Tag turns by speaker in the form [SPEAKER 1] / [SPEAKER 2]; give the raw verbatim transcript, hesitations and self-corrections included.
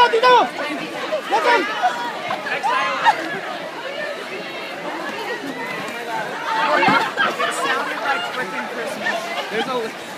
[SPEAKER 1] dito! Listen!
[SPEAKER 2] Next time. It sounded like freaking Christmas. There's a